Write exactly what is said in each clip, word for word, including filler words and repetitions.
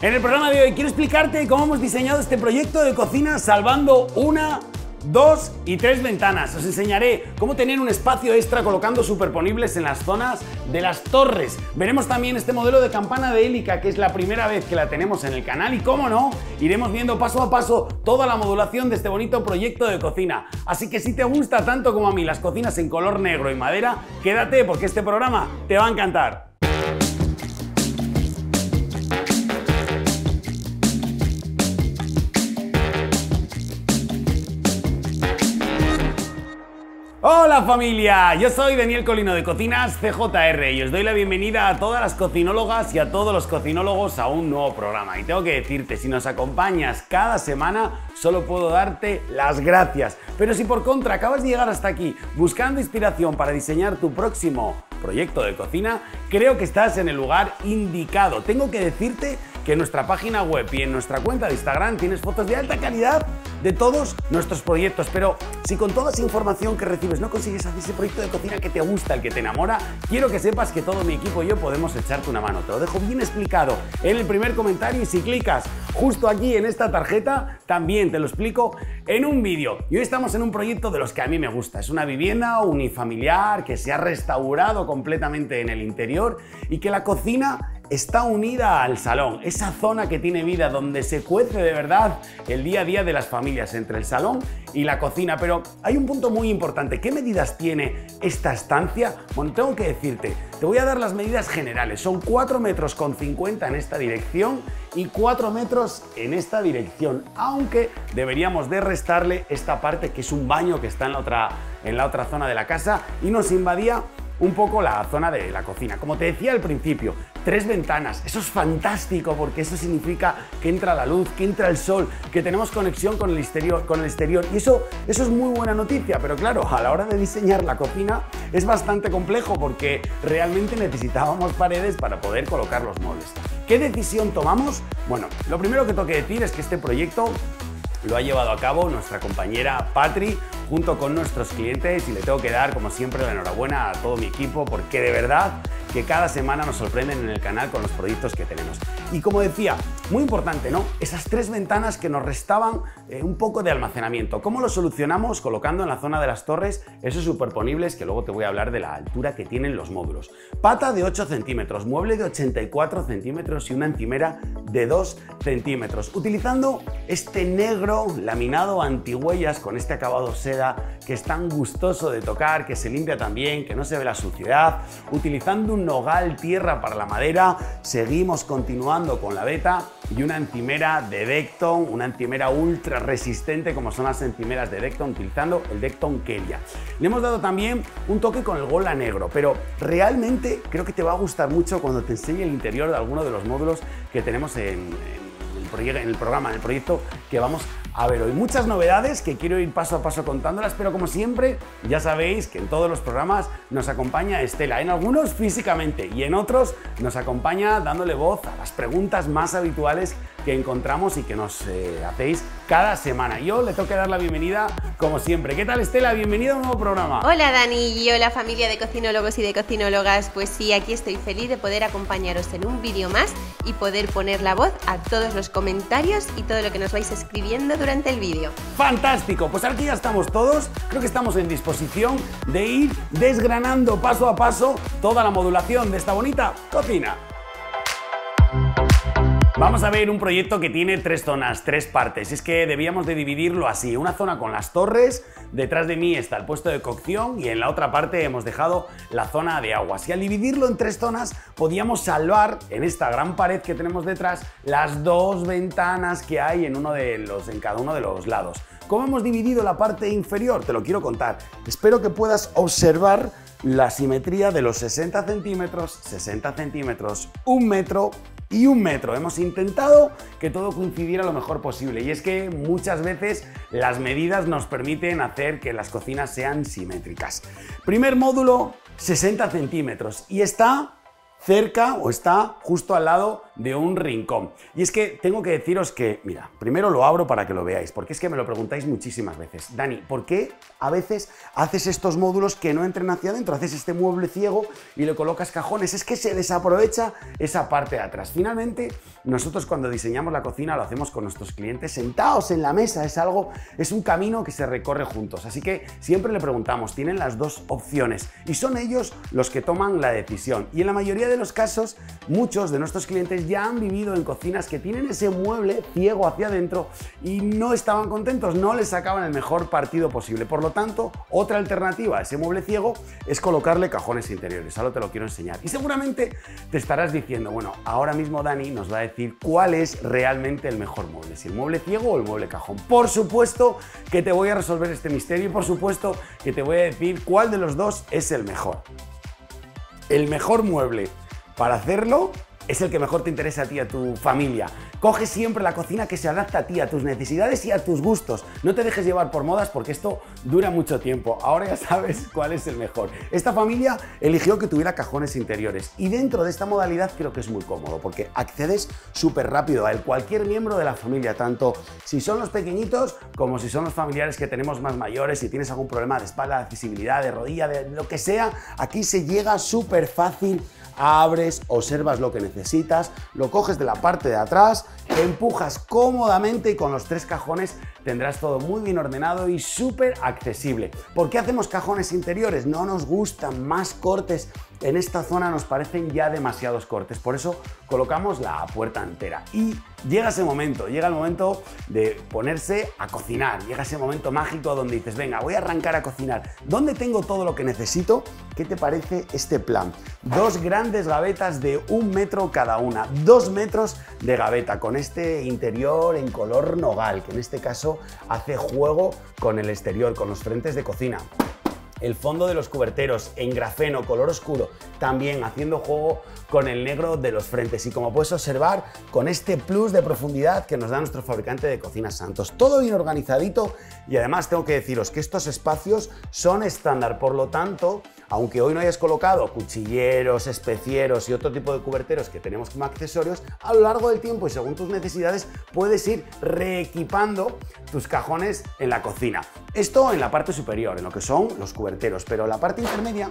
En el programa de hoy quiero explicarte cómo hemos diseñado este proyecto de cocina salvando una, dos y tres ventanas. Os enseñaré cómo tener un espacio extra colocando superponibles en las zonas de las torres. Veremos también este modelo de campana de hélica, que es la primera vez que la tenemos en el canal, y cómo no, iremos viendo paso a paso toda la modulación de este bonito proyecto de cocina. Así que si te gusta tanto como a mí las cocinas en color negro y madera, quédate porque este programa te va a encantar. ¡Hola familia! Yo soy Daniel Colino de Cocinas C J R y os doy la bienvenida a todas las cocinólogas y a todos los cocinólogos a un nuevo programa. Y tengo que decirte, si nos acompañas cada semana, solo puedo darte las gracias. Pero si por contra acabas de llegar hasta aquí buscando inspiración para diseñar tu próximo proyecto de cocina, creo que estás en el lugar indicado. Tengo que decirte que en nuestra página web y en nuestra cuenta de Instagram tienes fotos de alta calidad de todos nuestros proyectos, pero si con toda esa información que recibes no consigues hacer ese proyecto de cocina que te gusta, el que te enamora, quiero que sepas que todo mi equipo y yo podemos echarte una mano. Te lo dejo bien explicado en el primer comentario y si clicas justo aquí en esta tarjeta, también te lo explico en un vídeo. Y hoy estamos en un proyecto de los que a mí me gusta. Es una vivienda unifamiliar que se ha restaurado completamente en el interior y que la cocina está unida al salón, esa zona que tiene vida donde se cuece de verdad el día a día de las familias entre el salón y la cocina. Pero hay un punto muy importante. ¿Qué medidas tiene esta estancia? Bueno, tengo que decirte, te voy a dar las medidas generales. Son cuatro metros con cincuenta en esta dirección y cuatro metros en esta dirección, aunque deberíamos de restarle esta parte que es un baño que está en la otra, en la otra zona de la casa y nos invadía un poco la zona de la cocina. Como te decía al principio, tres ventanas, eso es fantástico porque eso significa que entra la luz, que entra el sol, que tenemos conexión con el exterior, con el exterior y eso, eso es muy buena noticia, pero claro, a la hora de diseñar la cocina es bastante complejo porque realmente necesitábamos paredes para poder colocar los muebles. ¿Qué decisión tomamos? Bueno, lo primero que tengo que decir es que este proyecto lo ha llevado a cabo nuestra compañera Patri junto con nuestros clientes y le tengo que dar como siempre la enhorabuena a todo mi equipo porque de verdad que cada semana nos sorprenden en el canal con los proyectos que tenemos. Y como decía, muy importante, ¿no? Esas tres ventanas que nos restaban eh, un poco de almacenamiento. ¿Cómo lo solucionamos? Colocando en la zona de las torres esos superponibles que luego te voy a hablar de la altura que tienen los módulos. Pata de ocho centímetros, mueble de ochenta y cuatro centímetros y una encimera de dos centímetros. Utilizando este negro laminado antihuellas con este acabado seda que es tan gustoso de tocar, que se limpia también, que no se ve la suciedad. Utilizando un nogal tierra para la madera, seguimos continuando con la veta y una encimera de Decton, una encimera ultra resistente como son las encimeras de Decton, utilizando el Decton Kelia. Le hemos dado también un toque con el Gola negro, pero realmente creo que te va a gustar mucho cuando te enseñe el interior de alguno de los módulos que tenemos en, en, el, en el programa, en el proyecto que vamos a ver hoy. Muchas novedades que quiero ir paso a paso contándolas, pero como siempre ya sabéis que en todos los programas nos acompaña Estela, en algunos físicamente y en otros nos acompaña dándole voz a las preguntas más habituales que encontramos y que nos eh, hacéis cada semana. Yo le tengo que dar la bienvenida como siempre. ¿Qué tal, Estela? Bienvenida a un nuevo programa. Hola Dani y hola familia de cocinólogos y de cocinólogas. Pues sí, aquí estoy feliz de poder acompañaros en un vídeo más y poder poner la voz a todos los comentarios y todo lo que nos vais escribiendo durante el vídeo. ¡Fantástico! Pues aquí ya estamos todos. Creo que estamos en disposición de ir desgranando paso a paso toda la modulación de esta bonita cocina. Vamos a ver un proyecto que tiene tres zonas, tres partes. Es que debíamos de dividirlo así. Una zona con las torres, detrás de mí está el puesto de cocción y en la otra parte hemos dejado la zona de aguas. Y al dividirlo en tres zonas podíamos salvar en esta gran pared que tenemos detrás las dos ventanas que hay en, uno de los, en cada uno de los lados. ¿Cómo hemos dividido la parte inferior? Te lo quiero contar. Espero que puedas observar la simetría de los sesenta centímetros, sesenta centímetros, un metro y un metro. Hemos intentado que todo coincidiera lo mejor posible y es que muchas veces las medidas nos permiten hacer que las cocinas sean simétricas. Primer módulo, sesenta centímetros y está cerca o está justo al lado de un rincón. Y es que tengo que deciros que, mira, primero lo abro para que lo veáis, porque es que me lo preguntáis muchísimas veces. Dani, ¿por qué a veces haces estos módulos que no entren hacia adentro? Haces este mueble ciego y le colocas cajones. Es que se desaprovecha esa parte de atrás. Finalmente, nosotros cuando diseñamos la cocina lo hacemos con nuestros clientes sentados en la mesa. Es algo, es un camino que se recorre juntos. Así que siempre le preguntamos, tienen las dos opciones y son ellos los que toman la decisión. Y en la mayoría de los casos, muchos de nuestros clientes ya han vivido en cocinas que tienen ese mueble ciego hacia adentro y no estaban contentos, no les sacaban el mejor partido posible. Por lo tanto, otra alternativa a ese mueble ciego es colocarle cajones interiores. Ahora te lo quiero enseñar. Y seguramente te estarás diciendo, bueno, ahora mismo Dani nos va a decir cuál es realmente el mejor mueble, si el mueble ciego o el mueble cajón. Por supuesto que te voy a resolver este misterio y por supuesto que te voy a decir cuál de los dos es el mejor. El mejor mueble para hacerlo es el que mejor te interesa a ti y a tu familia. Coge siempre la cocina que se adapta a ti, a tus necesidades y a tus gustos. No te dejes llevar por modas porque esto dura mucho tiempo. Ahora ya sabes cuál es el mejor. Esta familia eligió que tuviera cajones interiores y dentro de esta modalidad creo que es muy cómodo porque accedes súper rápido a él. Cualquier miembro de la familia, tanto si son los pequeñitos como si son los familiares que tenemos más mayores, si tienes algún problema de espalda, de accesibilidad, de rodilla, de lo que sea, aquí se llega súper fácil. Abres, observas lo que necesitas, lo coges de la parte de atrás, empujas cómodamente y con los tres cajones tendrás todo muy bien ordenado y súper accesible. ¿Por qué hacemos cajones interiores? No nos gustan más cortes. En esta zona nos parecen ya demasiados cortes, por eso colocamos la puerta entera. Y llega ese momento, llega el momento de ponerse a cocinar, llega ese momento mágico donde dices, venga, voy a arrancar a cocinar. ¿Dónde tengo todo lo que necesito? ¿Qué te parece este plan? Dos grandes gavetas de un metro cada una, dos metros de gaveta con este interior en color nogal, que en este caso hace juego con el exterior, con los frentes de cocina. El fondo de los cuberteros en grafeno color oscuro, también haciendo juego con el negro de los frentes y como puedes observar con este plus de profundidad que nos da nuestro fabricante de cocinas Santos. Todo bien organizadito y además tengo que deciros que estos espacios son estándar, por lo tanto, aunque hoy no hayas colocado cuchilleros, especieros y otro tipo de cuberteros que tenemos como accesorios, a lo largo del tiempo y según tus necesidades puedes ir reequipando tus cajones en la cocina. Esto en la parte superior, en lo que son los cuberteros, pero la parte intermedia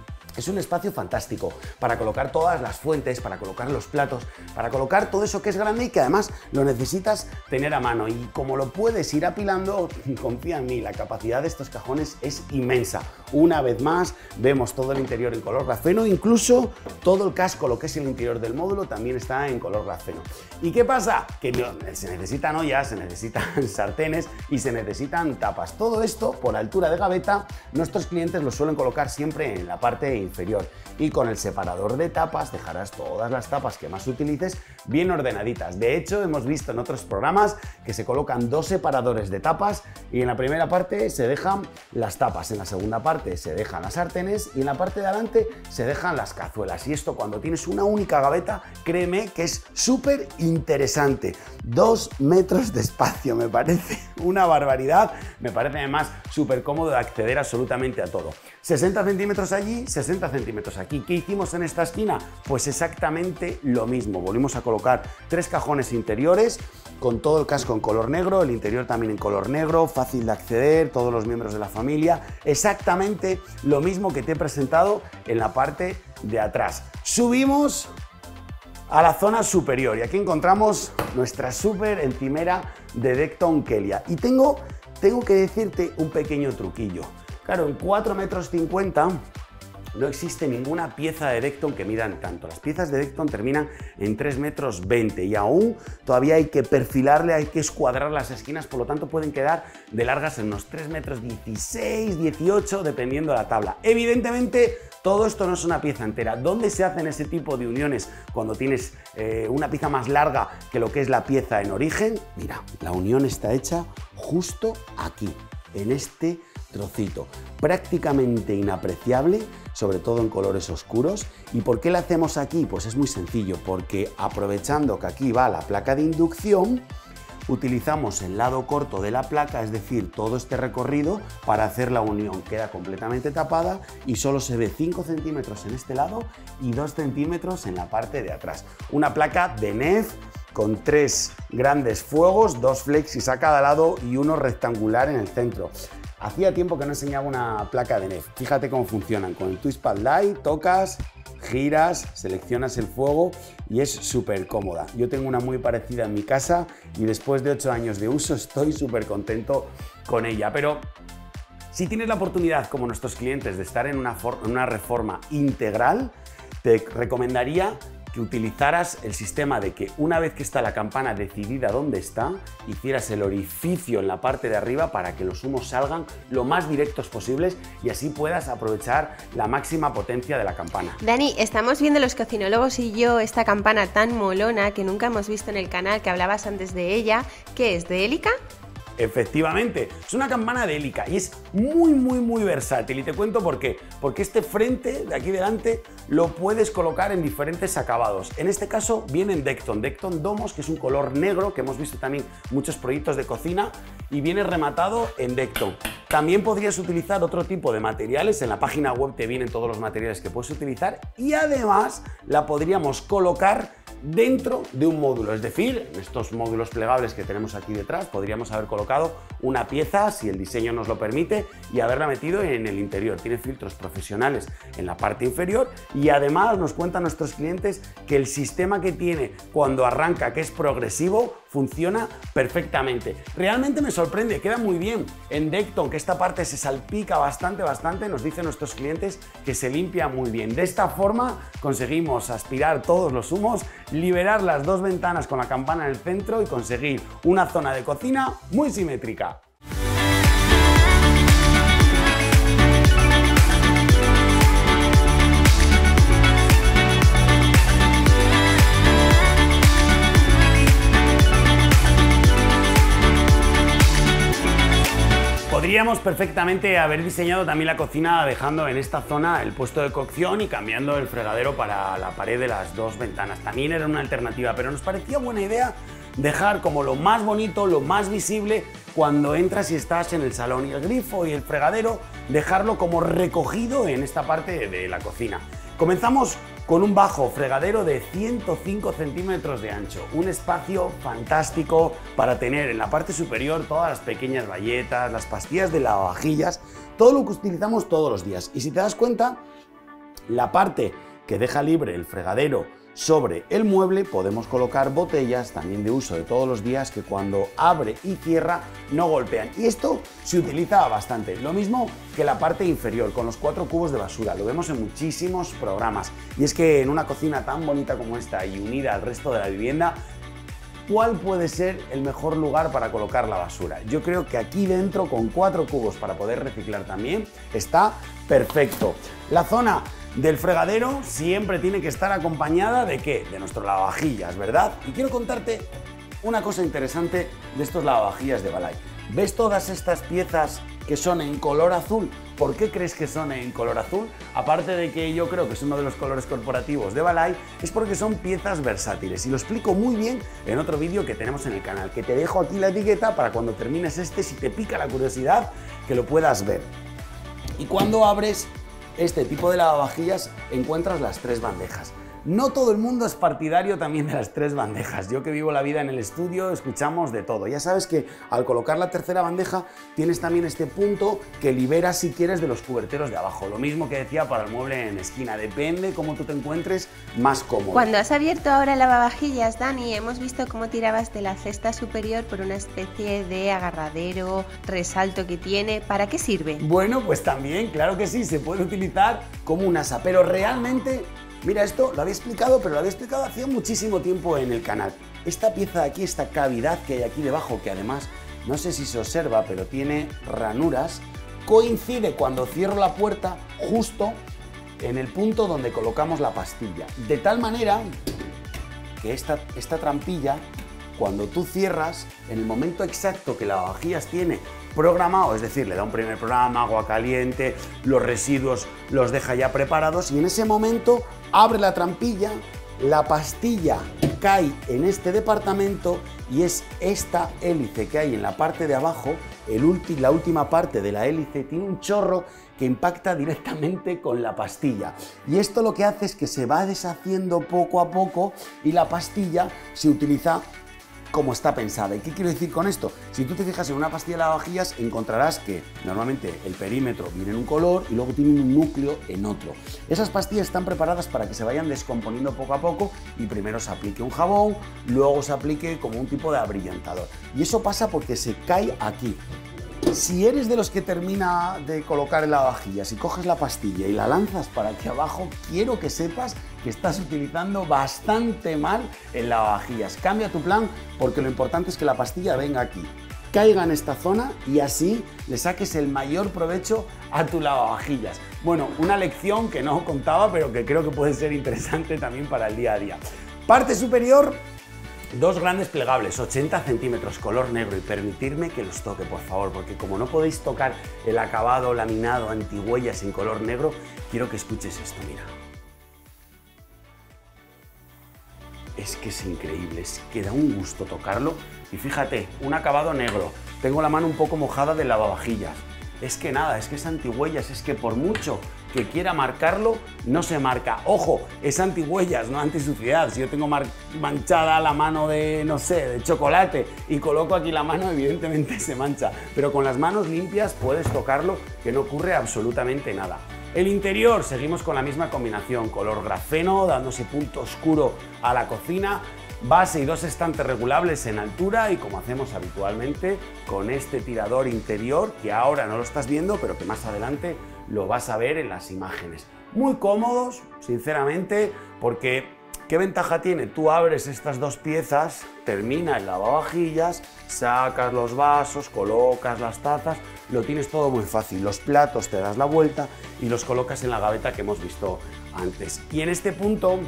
es un espacio fantástico para colocar todas las fuentes, para colocar los platos, para colocar todo eso que es grande y que además lo necesitas tener a mano. Y como lo puedes ir apilando, confía en mí, la capacidad de estos cajones es inmensa. Una vez más, vemos todo el interior en color grafeno, incluso todo el casco, lo que es el interior del módulo, también está en color grafeno. ¿Y qué pasa? Que se necesitan ollas, se necesitan sartenes y se necesitan tapas. Todo esto, por altura de gaveta, nuestros clientes lo suelen colocar siempre en la parte inferior y con el separador de tapas dejarás todas las tapas que más utilices bien ordenaditas. De hecho, hemos visto en otros programas que se colocan dos separadores de tapas y en la primera parte se dejan las tapas, en la segunda parte se dejan las sartenes y en la parte de adelante se dejan las cazuelas. Y esto cuando tienes una única gaveta, créeme que es súper interesante. Dos metros de espacio, me parece una barbaridad, me parece además súper cómodo de acceder absolutamente a todo. sesenta centímetros allí, sesenta centímetros aquí. ¿Qué hicimos en esta esquina? Pues exactamente lo mismo. Volvimos a colocar tres cajones interiores con todo el casco en color negro, el interior también en color negro, fácil de acceder, todos los miembros de la familia. Exactamente lo mismo que te he presentado en la parte de atrás. Subimos a la zona superior y aquí encontramos nuestra súper encimera de Decton Kelia. Y tengo, tengo que decirte un pequeño truquillo. Claro, en cuatro metros cincuenta no existe ninguna pieza de Decton que midan tanto. Las piezas de Decton terminan en tres metros veinte y aún todavía hay que perfilarle, hay que escuadrar las esquinas, por lo tanto pueden quedar de largas en unos tres metros dieciséis, dieciocho, dependiendo de la tabla. Evidentemente, todo esto no es una pieza entera. ¿Dónde se hacen ese tipo de uniones cuando tienes eh, una pieza más larga que lo que es la pieza en origen? Mira, la unión está hecha justo aquí, en este trocito, prácticamente inapreciable, sobre todo en colores oscuros. ¿Y por qué la hacemos aquí? Pues es muy sencillo, porque aprovechando que aquí va la placa de inducción, utilizamos el lado corto de la placa, es decir, todo este recorrido para hacer la unión. Queda completamente tapada y solo se ve cinco centímetros en este lado y dos centímetros en la parte de atrás. Una placa de N E F con tres grandes fuegos, dos flexis a cada lado y uno rectangular en el centro. Hacía tiempo que no enseñaba una placa de N E F. Fíjate cómo funcionan. Con el Twist Pad Lite tocas, giras, seleccionas el fuego y es súper cómoda. Yo tengo una muy parecida en mi casa y después de ocho años de uso estoy súper contento con ella. Pero si tienes la oportunidad, como nuestros clientes, de estar en una, en una reforma integral, te recomendaría que utilizaras el sistema de que una vez que está la campana decidida dónde está, hicieras el orificio en la parte de arriba para que los humos salgan lo más directos posibles y así puedas aprovechar la máxima potencia de la campana. Dani, estamos viendo los cocinólogos y yo esta campana tan molona que nunca hemos visto en el canal, que hablabas antes de ella. ¿Qué es? ¿De Elica? Efectivamente, es una campana de Elica y es muy muy muy versátil y te cuento por qué. Porque este frente de aquí delante lo puedes colocar en diferentes acabados. En este caso viene en Decton, Decton Domos, que es un color negro que hemos visto también muchos proyectos de cocina y viene rematado en Decton. También podrías utilizar otro tipo de materiales, en la página web te vienen todos los materiales que puedes utilizar y además la podríamos colocar dentro de un módulo, es decir, en estos módulos plegables que tenemos aquí detrás podríamos haber colocado una pieza, si el diseño nos lo permite, y haberla metido en el interior. Tiene filtros profesionales en la parte inferior y además nos cuentan nuestros clientes que el sistema que tiene cuando arranca, que es progresivo, funciona perfectamente. Realmente me sorprende, queda muy bien. En Decton, que esta parte se salpica bastante, bastante, nos dicen nuestros clientes que se limpia muy bien. De esta forma conseguimos aspirar todos los humos, liberar las dos ventanas con la campana en el centro y conseguir una zona de cocina muy simétrica. Podríamos perfectamente haber diseñado también la cocina dejando en esta zona el puesto de cocción y cambiando el fregadero para la pared de las dos ventanas. También era una alternativa, pero nos parecía buena idea dejar como lo más bonito, lo más visible cuando entras y estás en el salón, y el grifo y el fregadero dejarlo como recogido en esta parte de la cocina. Comenzamos con un bajo fregadero de ciento cinco centímetros de ancho, un espacio fantástico para tener en la parte superior todas las pequeñas bayetas, las pastillas de lavavajillas, todo lo que utilizamos todos los días. Y si te das cuenta, la parte que deja libre el fregadero sobre el mueble podemos colocar botellas también de uso de todos los días que cuando abre y cierra no golpean, y esto se utiliza bastante. Lo mismo que la parte inferior con los cuatro cubos de basura, lo vemos en muchísimos programas, y es que en una cocina tan bonita como esta y unida al resto de la vivienda, ¿cuál puede ser el mejor lugar para colocar la basura? Yo creo que aquí dentro, con cuatro cubos para poder reciclar también, está perfecto. La zona del fregadero siempre tiene que estar acompañada ¿de qué? De nuestro lavavajillas, ¿verdad? Y quiero contarte una cosa interesante de estos lavavajillas de Balay. ¿Ves todas estas piezas que son en color azul? ¿Por qué crees que son en color azul? Aparte de que yo creo que es uno de los colores corporativos de Balay, es porque son piezas versátiles y lo explico muy bien en otro vídeo que tenemos en el canal, que te dejo aquí la etiqueta para cuando termines este, si te pica la curiosidad, que lo puedas ver. Y cuando abres este tipo de lavavajillas encuentras las tres bandejas. No todo el mundo es partidario también de las tres bandejas. Yo que vivo la vida en el estudio escuchamos de todo. Ya sabes que al colocar la tercera bandeja tienes también este punto que liberas si quieres de los cuberteros de abajo. Lo mismo que decía para el mueble en esquina. Depende cómo tú te encuentres más cómodo. Cuando has abierto ahora el lavavajillas, Dani, hemos visto cómo tirabas de la cesta superior por una especie de agarradero, resalto que tiene. ¿Para qué sirve? Bueno, pues también, claro que sí, se puede utilizar como un asa, pero realmente... Mira, esto lo había explicado, pero lo había explicado hacía muchísimo tiempo en el canal. Esta pieza de aquí, esta cavidad que hay aquí debajo, que además no sé si se observa, pero tiene ranuras, coincide cuando cierro la puerta justo en el punto donde colocamos la pastilla. De tal manera que esta, esta trampilla, cuando tú cierras, en el momento exacto que la lavavajillas tiene programado, es decir, le da un primer programa, agua caliente, los residuos los deja ya preparados y en ese momento abre la trampilla, la pastilla cae en este departamento y es esta hélice que hay en la parte de abajo, el ulti, la última parte de la hélice tiene un chorro que impacta directamente con la pastilla. Y esto lo que hace es que se va deshaciendo poco a poco y la pastilla se utiliza como está pensada. ¿Y qué quiero decir con esto? Si tú te fijas en una pastilla de lavavajillas, encontrarás que normalmente el perímetro viene en un color y luego tiene un núcleo en otro. Esas pastillas están preparadas para que se vayan descomponiendo poco a poco y primero se aplique un jabón, luego se aplique como un tipo de abrillantador. Y eso pasa porque se cae aquí. Si eres de los que termina de colocar el lavavajillas y coges la pastilla y la lanzas para aquí abajo, quiero que sepas que estás utilizando bastante mal el lavavajillas. Cambia tu plan porque lo importante es que la pastilla venga aquí, caiga en esta zona y así le saques el mayor provecho a tu lavavajillas. Bueno, una lección que no contaba, pero que creo que puede ser interesante también para el día a día. Parte superior. Dos grandes plegables, ochenta centímetros, color negro, y permitirme que los toque, por favor, porque como no podéis tocar el acabado laminado antihuellas en color negro, quiero que escuches esto, mira. Es que es increíble, es que da un gusto tocarlo. Y fíjate, un acabado negro, tengo la mano un poco mojada de lavavajillas. Es que nada, es que es antihuellas, es que por mucho que quiera marcarlo, no se marca. Ojo, es antihuellas, no antisuciedad. Si yo tengo manchada la mano de, no sé, de chocolate y coloco aquí la mano, evidentemente se mancha. Pero con las manos limpias puedes tocarlo, que no ocurre absolutamente nada. El interior, seguimos con la misma combinación, color grafeno, dándose punto oscuro a la cocina. Base y dos estantes regulables en altura y como hacemos habitualmente con este tirador interior que ahora no lo estás viendo pero que más adelante lo vas a ver en las imágenes. Muy cómodos, sinceramente, porque ¿qué ventaja tiene? Tú abres estas dos piezas, termina el lavavajillas, sacas los vasos, colocas las tazas, lo tienes todo muy fácil. Los platos te das la vuelta y los colocas en la gaveta que hemos visto antes. Y en este punto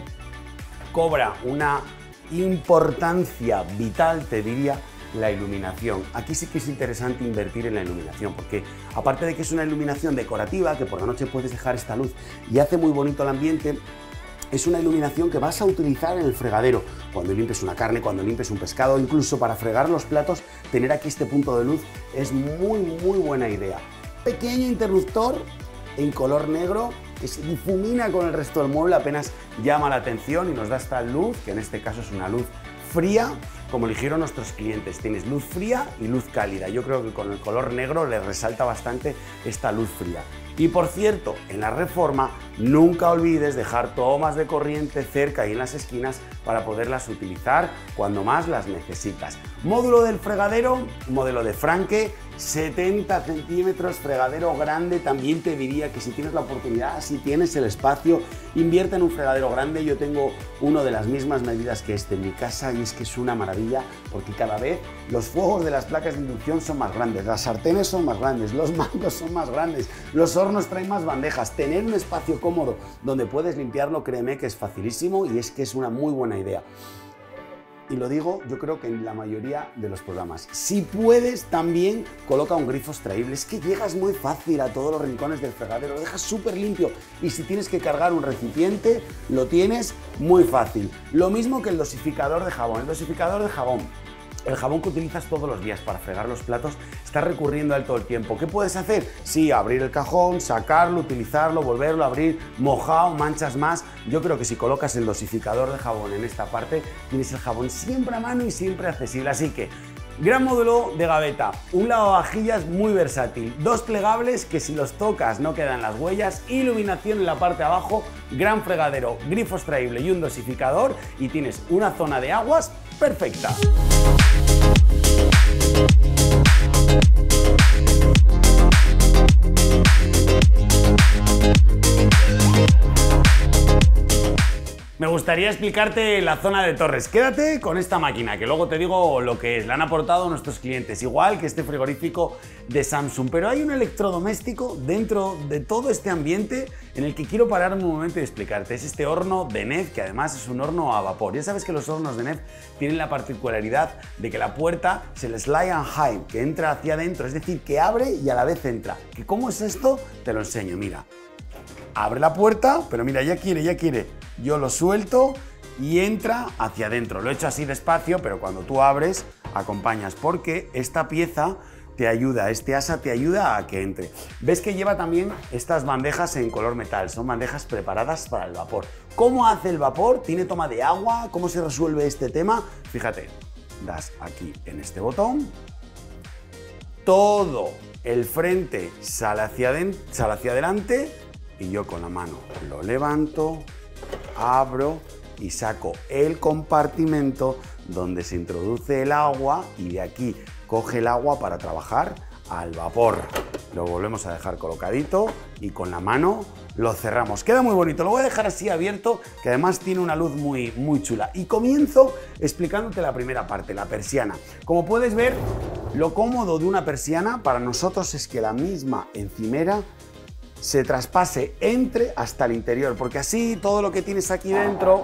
cobra una importancia vital, te diría, la iluminación. Aquí sí que es interesante invertir en la iluminación, porque aparte de que es una iluminación decorativa, que por la noche puedes dejar esta luz y hace muy bonito el ambiente, es una iluminación que vas a utilizar en el fregadero, cuando limpies una carne, cuando limpies un pescado, incluso para fregar los platos, tener aquí este punto de luz es muy, muy buena idea. Pequeño interruptor en color negro que se difumina con el resto del mueble, apenas llama la atención y nos da esta luz, que en este caso es una luz fría, como eligieron nuestros clientes. Tienes luz fría y luz cálida. Yo creo que con el color negro le resalta bastante esta luz fría. Y por cierto, en la reforma nunca olvides dejar tomas de corriente cerca y en las esquinas para poderlas utilizar cuando más las necesitas. Módulo del fregadero, modelo de Franke, setenta centímetros, fregadero grande. También te diría que si tienes la oportunidad, si tienes el espacio, invierte en un fregadero grande. Yo tengo uno de las mismas medidas que este en mi casa y es que es una maravilla porque cada vez los fuegos de las placas de inducción son más grandes, las sartenes son más grandes, los mangos son más grandes, los hornos traen más bandejas. Tener un espacio cómodo donde puedes limpiarlo, créeme que es facilísimo y es que es una muy buena idea. Y lo digo, yo creo que en la mayoría de los programas. Si puedes, también coloca un grifo extraíble. Es que llegas muy fácil a todos los rincones del fregadero, lo dejas súper limpio. Y si tienes que cargar un recipiente, lo tienes muy fácil. Lo mismo que el dosificador de jabón. El dosificador de jabón, el jabón que utilizas todos los días para fregar los platos, estás recurriendo a él todo el tiempo. ¿Qué puedes hacer? Sí, abrir el cajón, sacarlo, utilizarlo, volverlo a abrir, mojado, manchas más. Yo creo que si colocas el dosificador de jabón en esta parte, tienes el jabón siempre a mano y siempre accesible. Así que, gran módulo de gaveta, un lavavajillas muy versátil, dos plegables que si los tocas no quedan las huellas, iluminación en la parte de abajo, gran fregadero, grifo extraíble y un dosificador y tienes una zona de aguas perfecta. Me gustaría explicarte la zona de torres. Quédate con esta máquina, que luego te digo lo que es. La han aportado nuestros clientes, igual que este frigorífico de Samsung. Pero hay un electrodoméstico dentro de todo este ambiente en el que quiero pararme un momento y explicarte. Es este horno de N E F, que además es un horno a vapor. Ya sabes que los hornos de N E F tienen la particularidad de que la puerta se le slide and hide, que entra hacia adentro, es decir, que abre y a la vez entra. ¿Que cómo es esto? Te lo enseño, mira. Abre la puerta, pero mira, ya quiere, ya quiere. Yo lo suelto y entra hacia adentro. Lo he hecho así despacio, pero cuando tú abres, acompañas, porque esta pieza te ayuda, este asa te ayuda a que entre. Ves que lleva también estas bandejas en color metal, son bandejas preparadas para el vapor. ¿Cómo hace el vapor? ¿Tiene toma de agua? ¿Cómo se resuelve este tema? Fíjate, das aquí en este botón, todo el frente sale hacia, sale hacia adelante y yo con la mano lo levanto, abro y saco el compartimento donde se introduce el agua y de aquí coge el agua para trabajar al vapor. Lo volvemos a dejar colocadito y con la mano lo cerramos. Queda muy bonito, lo voy a dejar así abierto, que además tiene una luz muy, muy chula. Y comienzo explicándote la primera parte, la persiana. Como puedes ver, lo cómodo de una persiana para nosotros es que la misma encimera se traspase, entre hasta el interior, porque así todo lo que tienes aquí dentro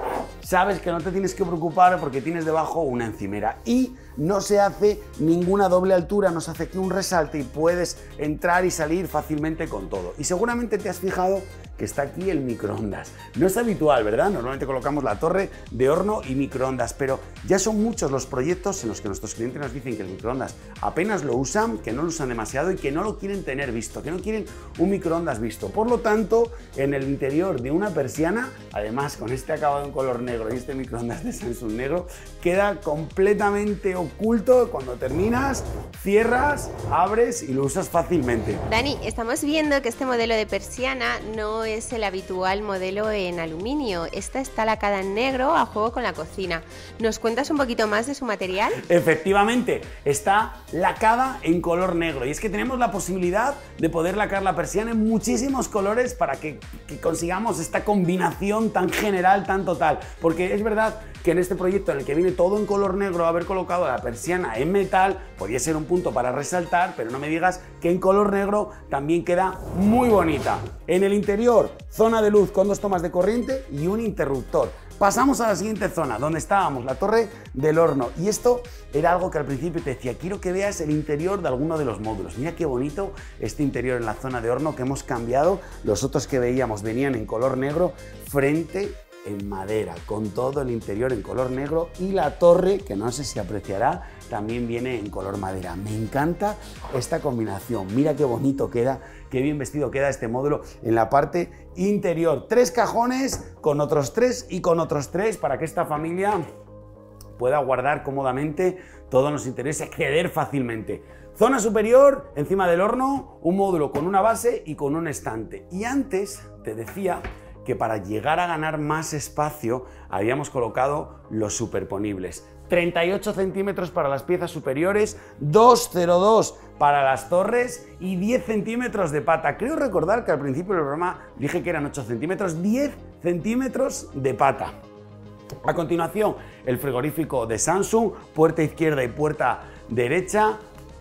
sabes que no te tienes que preocupar porque tienes debajo una encimera y no se hace ninguna doble altura, no se hace aquí un resalte y puedes entrar y salir fácilmente con todo. Y seguramente te has fijado que está aquí el microondas. No es habitual, ¿verdad? Normalmente colocamos la torre de horno y microondas, pero ya son muchos los proyectos en los que nuestros clientes nos dicen que el microondas apenas lo usan, que no lo usan demasiado y que no lo quieren tener visto, que no quieren un microondas visto. Por lo tanto, en el interior de una persiana, además con este acabado en color negro y este microondas de Samsung negro, queda completamente oculto. Cuando terminas, cierras, abres y lo usas fácilmente. Dani, estamos viendo que este modelo de persiana no es el habitual modelo en aluminio. Esta está lacada en negro a juego con la cocina. ¿Nos cuentas un poquito más de su material? Efectivamente, está lacada en color negro y es que tenemos la posibilidad de poder lacar la persiana en muchísimos colores para que, que consigamos esta combinación tan general, tan total. Porque es verdad que en este proyecto en el que viene todo en color negro, haber colocado la persiana en metal podría ser un punto para resaltar, pero no me digas que en color negro también queda muy bonita. En el interior, zona de luz con dos tomas de corriente y un interruptor. Pasamos a la siguiente zona, donde estábamos, la torre del horno. Y esto era algo que al principio te decía, quiero que veas el interior de alguno de los módulos. Mira qué bonito este interior en la zona de horno que hemos cambiado. Los otros que veíamos venían en color negro, frente en madera, con todo el interior en color negro y la torre, que no sé si apreciará, también viene en color madera. Me encanta esta combinación, mira qué bonito queda, qué bien vestido queda este módulo en la parte interior. Tres cajones con otros tres y con otros tres para que esta familia pueda guardar cómodamente todos los interiores y acceder fácilmente. Zona superior, encima del horno, un módulo con una base y con un estante. Y antes te decía que para llegar a ganar más espacio habíamos colocado los superponibles. treinta y ocho centímetros para las piezas superiores, doscientos dos para las torres y diez centímetros de pata. Creo recordar que al principio del programa dije que eran ocho centímetros, diez centímetros de pata. A continuación, el frigorífico de Samsung, puerta izquierda y puerta derecha,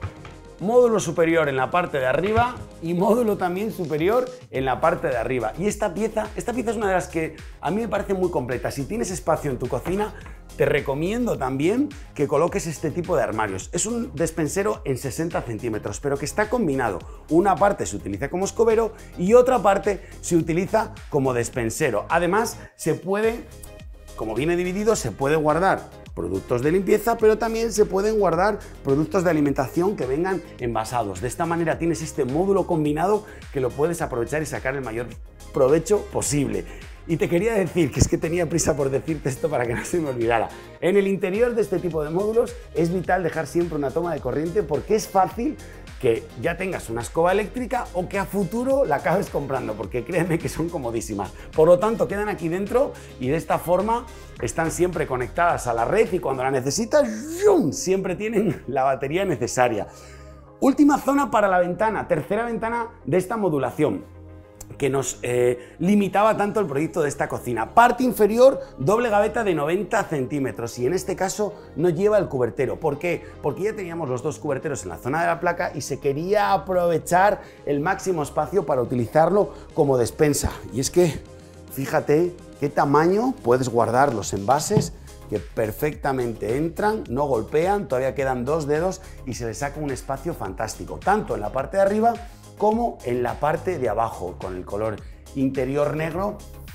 módulo superior en la parte de arriba y módulo también superior en la parte de arriba. Y esta pieza, esta pieza es una de las que a mí me parece muy completa. Si tienes espacio en tu cocina, te recomiendo también que coloques este tipo de armarios. Es un despensero en sesenta centímetros, pero que está combinado. Una parte se utiliza como escobero y otra parte se utiliza como despensero. Además, se puede, como viene dividido, se puede guardar productos de limpieza, pero también se pueden guardar productos de alimentación que vengan envasados. De esta manera tienes este módulo combinado que lo puedes aprovechar y sacar el mayor provecho posible. Y te quería decir, que es que tenía prisa por decirte esto para que no se me olvidara. En el interior de este tipo de módulos es vital dejar siempre una toma de corriente porque es fácil que ya tengas una escoba eléctrica o que a futuro la acabes comprando, porque créeme que son comodísimas. Por lo tanto, quedan aquí dentro y de esta forma están siempre conectadas a la red y cuando la necesitas, ¡yum!, siempre tienen la batería necesaria. Última zona para la ventana, tercera ventana de esta modulación que nos eh, limitaba tanto el proyecto de esta cocina. Parte inferior, doble gaveta de noventa centímetros y en este caso no lleva el cubertero. ¿Por qué? Porque ya teníamos los dos cuberteros en la zona de la placa y se quería aprovechar el máximo espacio para utilizarlo como despensa. Y es que, fíjate qué tamaño puedes guardar los envases que perfectamente entran, no golpean, todavía quedan dos dedos y se les saca un espacio fantástico, tanto en la parte de arriba como en la parte de abajo, con el color interior negro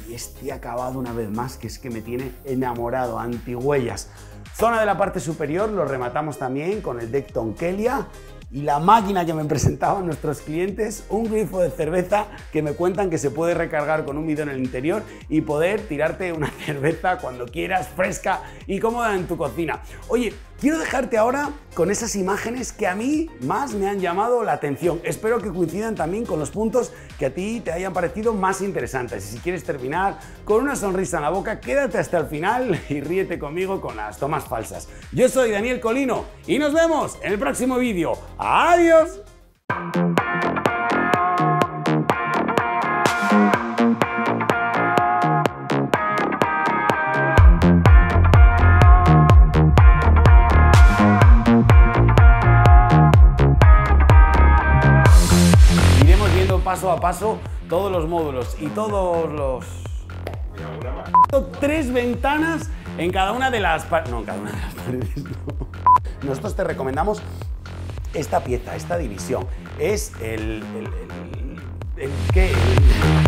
y este acabado una vez más que es que me tiene enamorado, antihuellas. Zona de la parte superior lo rematamos también con el deck Tonkelia y la máquina que me presentaban nuestros clientes, un grifo de cerveza que me cuentan que se puede recargar con un bidón en el interior y poder tirarte una cerveza cuando quieras, fresca y cómoda en tu cocina. Oye, quiero dejarte ahora con esas imágenes que a mí más me han llamado la atención. Espero que coincidan también con los puntos que a ti te hayan parecido más interesantes. Y si quieres terminar con una sonrisa en la boca, quédate hasta el final y ríete conmigo con las tomas falsas. Yo soy Daniel Colino y nos vemos en el próximo vídeo. ¡Adiós! Iremos viendo paso a paso todos los módulos y todos los... Tres ventanas en cada una de las paredes. No, en cada una de las paredes no. Nosotros te recomendamos esta pieza, esta división. Es el... el, el, el, el ¿qué? El,